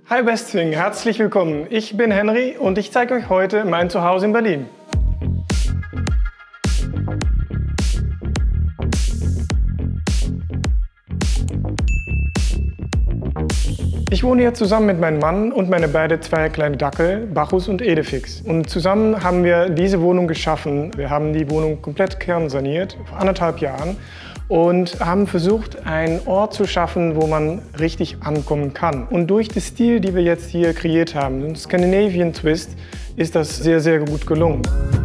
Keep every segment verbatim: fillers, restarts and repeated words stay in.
Hi Westwing, herzlich willkommen. Ich bin Henry und ich zeige euch heute mein Zuhause in Berlin. Ich wohne hier zusammen mit meinem Mann und meine beiden zwei kleinen Dackel, Bacchus und Edefix. Und zusammen haben wir diese Wohnung geschaffen. Wir haben die Wohnung komplett kernsaniert, vor anderthalb Jahren. Und haben versucht, einen Ort zu schaffen, wo man richtig ankommen kann. Und durch den Stil, den wir jetzt hier kreiert haben, den Scandinavian Twist, ist das sehr, sehr gut gelungen.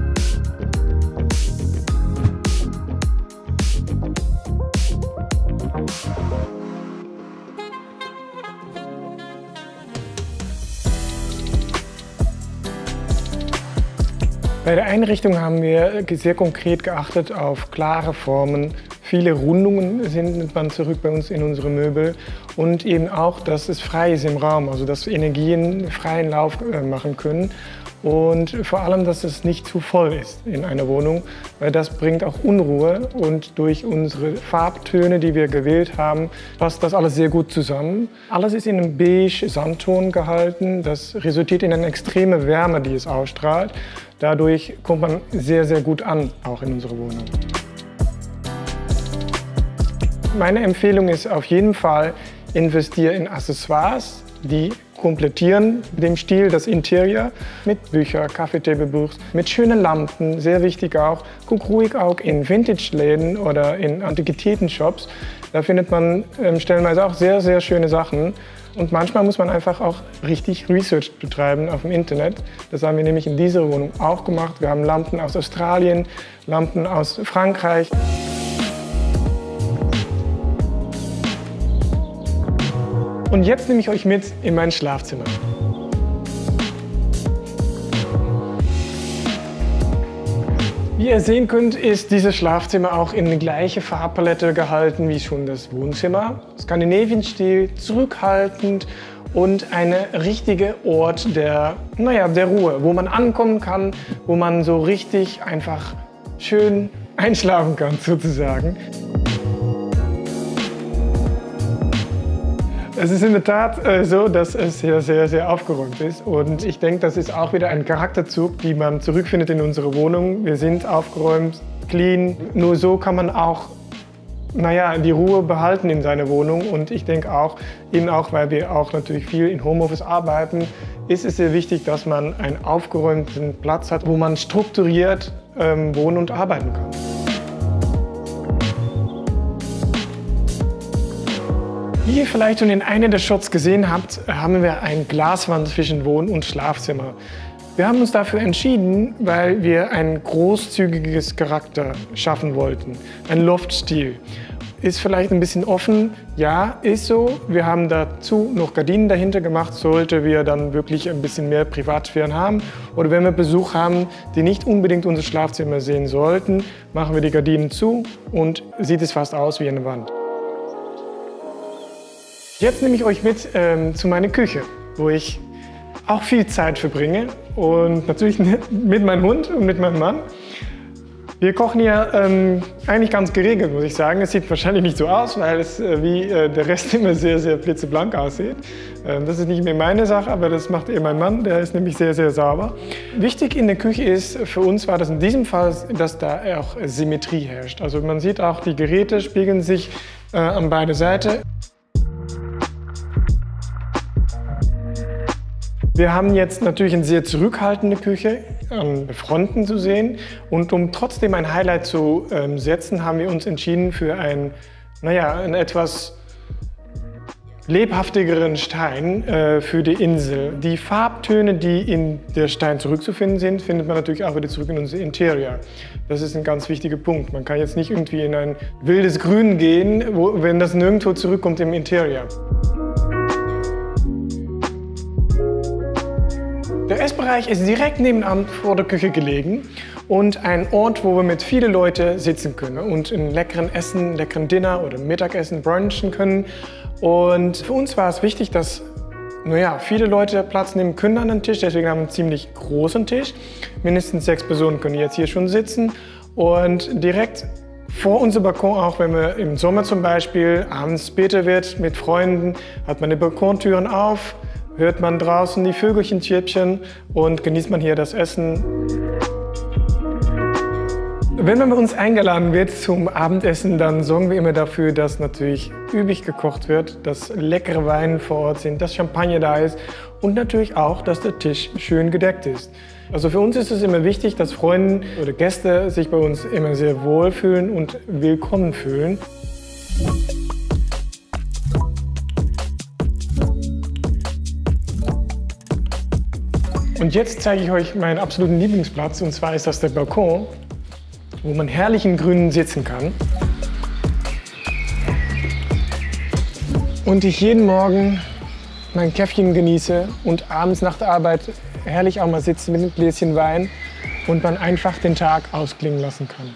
Bei der Einrichtung haben wir sehr konkret geachtet auf klare Formen. Viele Rundungen sind man zurück bei uns in unsere Möbel und eben auch, dass es frei ist im Raum, also dass Energien freien Lauf machen können und vor allem, dass es nicht zu voll ist in einer Wohnung, weil das bringt auch Unruhe und durch unsere Farbtöne, die wir gewählt haben, passt das alles sehr gut zusammen. Alles ist in einem beige Sandton gehalten, das resultiert in eine extreme Wärme, die es ausstrahlt. Dadurch kommt man sehr, sehr gut an, auch in unserer Wohnung. Meine Empfehlung ist auf jeden Fall, investiere in Accessoires, die komplettieren dem Stil das Interieur mit Büchern, Kaffeetable-Buchs, mit schönen Lampen, sehr wichtig auch. Guck ruhig auch in Vintage-Läden oder in Antiquitäten-Shops. Da findet man ähm, stellenweise auch sehr, sehr schöne Sachen. Und manchmal muss man einfach auch richtig Research betreiben auf dem Internet. Das haben wir nämlich in dieser Wohnung auch gemacht. Wir haben Lampen aus Australien, Lampen aus Frankreich. Und jetzt nehme ich euch mit in mein Schlafzimmer. Wie ihr sehen könnt, ist dieses Schlafzimmer auch in die gleiche Farbpalette gehalten wie schon das Wohnzimmer. Skandinavien-Stil, zurückhaltend und ein richtiger Ort der, naja, der Ruhe, wo man ankommen kann, wo man so richtig einfach schön einschlafen kann, sozusagen. Es ist in der Tat äh, so, dass es hier sehr, sehr aufgeräumt ist. Und ich denke, das ist auch wieder ein Charakterzug, den man zurückfindet in unserer Wohnung. Wir sind aufgeräumt, clean. Nur so kann man auch, naja, die Ruhe behalten in seiner Wohnung. Und ich denke auch, eben auch, weil wir auch natürlich viel in Homeoffice arbeiten, ist es sehr wichtig, dass man einen aufgeräumten Platz hat, wo man strukturiert ähm, wohnen und arbeiten kann. Wie ihr vielleicht schon in einem der Shots gesehen habt, haben wir eine Glaswand zwischen Wohn- und Schlafzimmer. Wir haben uns dafür entschieden, weil wir ein großzügiges Charakter schaffen wollten. Ein Loftstil. Ist vielleicht ein bisschen offen, ja, ist so. Wir haben dazu noch Gardinen dahinter gemacht, sollte wir dann wirklich ein bisschen mehr Privatsphäre haben. Oder wenn wir Besuch haben, die nicht unbedingt unser Schlafzimmer sehen sollten, machen wir die Gardinen zu und sieht es fast aus wie eine Wand. Jetzt nehme ich euch mit ähm, zu meiner Küche, wo ich auch viel Zeit verbringe und natürlich mit meinem Hund und mit meinem Mann. Wir kochen hier ähm, eigentlich ganz geregelt, muss ich sagen. Es sieht wahrscheinlich nicht so aus, weil es äh, wie äh, der Rest immer sehr, sehr blitzeblank aussieht. Ähm, das ist nicht mehr meine Sache, aber das macht eher mein Mann. Der ist nämlich sehr, sehr sauber. Wichtig in der Küche ist, für uns war das in diesem Fall, dass da auch Symmetrie herrscht. Also man sieht auch, die Geräte spiegeln sich äh, an beide Seiten. Wir haben jetzt natürlich eine sehr zurückhaltende Küche an Fronten zu sehen und um trotzdem ein Highlight zu ähm, setzen, haben wir uns entschieden für ein, naja, einen etwas lebhaftigeren Stein äh, für die Insel. Die Farbtöne, die in der Stein zurückzufinden sind, findet man natürlich auch wieder zurück in unser Interieur. Das ist ein ganz wichtiger Punkt. Man kann jetzt nicht irgendwie in ein wildes Grün gehen, wo, wenn das nirgendwo zurückkommt im Interieur. Der Essbereich ist direkt nebenan vor der Küche gelegen und ein Ort, wo wir mit vielen Leuten sitzen können und ein leckeren Essen, leckeren Dinner oder Mittagessen brunchen können. Und für uns war es wichtig, dass naja, viele Leute Platz nehmen können an den Tisch, deswegen haben wir einen ziemlich großen Tisch. Mindestens sechs Personen können jetzt hier schon sitzen und direkt vor unserem Balkon, auch wenn wir im Sommer zum Beispiel abends später wird mit Freunden, hat man die Balkontüren auf. hört man draußen die Vögelchen chirpchen und genießt man hier das Essen. Wenn man bei uns eingeladen wird zum Abendessen, dann sorgen wir immer dafür, dass natürlich üppig gekocht wird, dass leckere Weine vor Ort sind, dass Champagner da ist und natürlich auch, dass der Tisch schön gedeckt ist. Also für uns ist es immer wichtig, dass Freunde oder Gäste sich bei uns immer sehr wohl fühlen und willkommen fühlen. Und jetzt zeige ich euch meinen absoluten Lieblingsplatz, und zwar ist das der Balkon, wo man herrlich im Grünen sitzen kann. Und ich jeden Morgen mein Käffchen genieße und abends nach der Arbeit herrlich auch mal sitze mit einem Gläschen Wein und man einfach den Tag ausklingen lassen kann.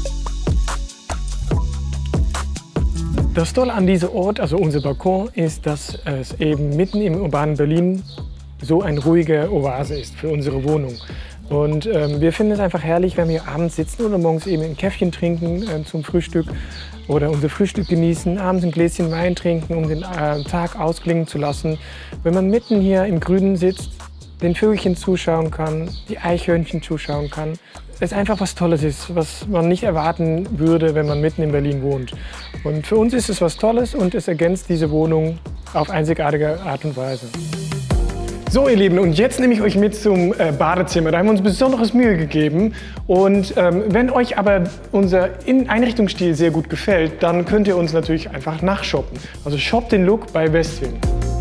Das Tolle an diesem Ort, also unser Balkon, ist, dass es eben mitten im urbanen Berlin so eine ruhige Oase ist für unsere Wohnung. Und ähm, wir finden es einfach herrlich, wenn wir abends sitzen oder morgens eben ein Käffchen trinken äh, zum Frühstück oder unser Frühstück genießen, abends ein Gläschen Wein trinken, um den äh, Tag ausklingen zu lassen. Wenn man mitten hier im Grünen sitzt, den Vögelchen zuschauen kann, die Eichhörnchen zuschauen kann, es einfach was Tolles ist, was man nicht erwarten würde, wenn man mitten in Berlin wohnt. Und für uns ist es was Tolles und es ergänzt diese Wohnung auf einzigartige Art und Weise. So ihr Lieben, und jetzt nehme ich euch mit zum äh, Badezimmer. Da haben wir uns besonderes Mühe gegeben. Und ähm, wenn euch aber unser Einrichtungsstil sehr gut gefällt, dann könnt ihr uns natürlich einfach nachshoppen. Also shoppt den Look bei Westwing.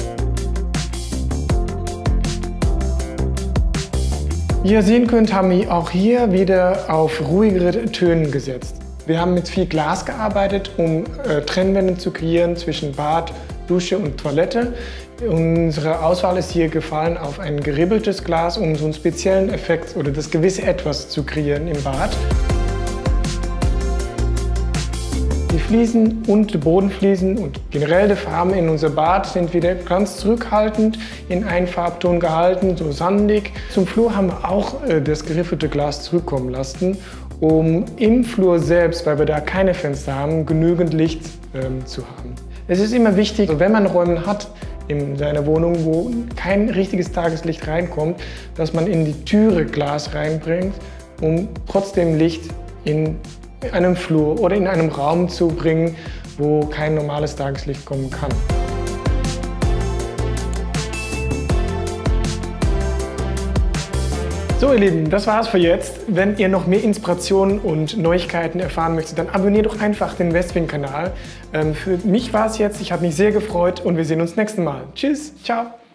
Wie ihr sehen könnt, haben wir auch hier wieder auf ruhigere Töne gesetzt. Wir haben mit viel Glas gearbeitet, um äh, Trennwände zu kreieren zwischen Bad, Dusche und Toilette. Unsere Auswahl ist hier gefallen auf ein geribbeltes Glas, um so einen speziellen Effekt oder das gewisse Etwas zu kreieren im Bad. Die Fliesen und die Bodenfliesen und generell die Farben in unser Bad sind wieder ganz zurückhaltend in einen Farbton gehalten, so sandig. Zum Flur haben wir auch äh, das geriffelte Glas zurückkommen lassen, um im Flur selbst, weil wir da keine Fenster haben, genügend Licht ähm, zu haben. Es ist immer wichtig, wenn man Räume hat in seiner Wohnung, wo kein richtiges Tageslicht reinkommt, dass man in die Türe Glas reinbringt, um trotzdem Licht in einem Flur oder in einem Raum zu bringen, wo kein normales Tageslicht kommen kann. So ihr Lieben, das war's für jetzt. Wenn ihr noch mehr Inspirationen und Neuigkeiten erfahren möchtet, dann abonniert doch einfach den Westwing-Kanal. Ähm, für mich war es jetzt, ich habe mich sehr gefreut und wir sehen uns nächstes Mal. Tschüss, ciao!